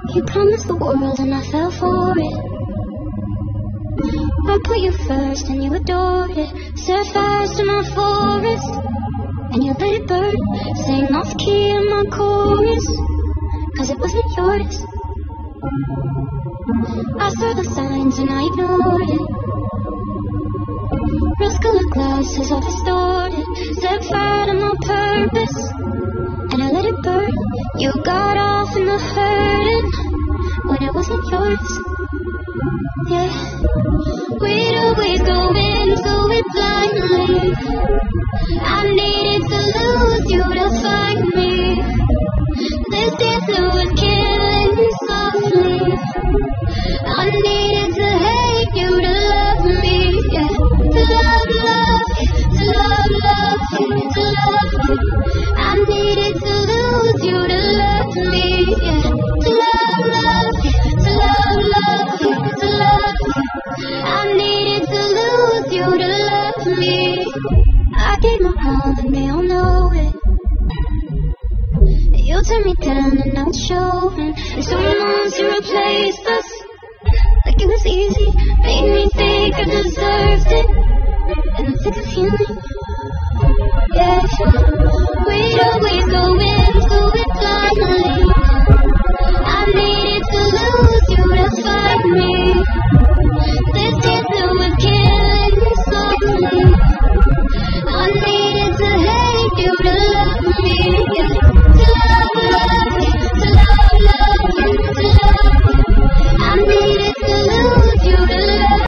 You promised the world and I fell for it. I put you first and you adored it. Set fires to my forest and you let it burn. Sang off key in my chorus, cause it wasn't yours. I saw the signs and I ignored it. Rose-colored glasses all distorted. Set fire to my purpose and I let it burn. You got off in the hurting when it wasn't yours. Yeah, we'd always go into it blindly. I needed to lose you to find me. This dancer was killing me softly. I needed to hate you to love me. Yeah, to love you, to love you, to love you. I needed to lose you to love me. Yeah, to love you, to love you, to love you. I needed to lose you to love me. I gave my all and they all know it. You turned me down and now it's showing. And someone wants to replace us like it was easy. Made me think I deserved it. And I'm sick of healing. Yeah,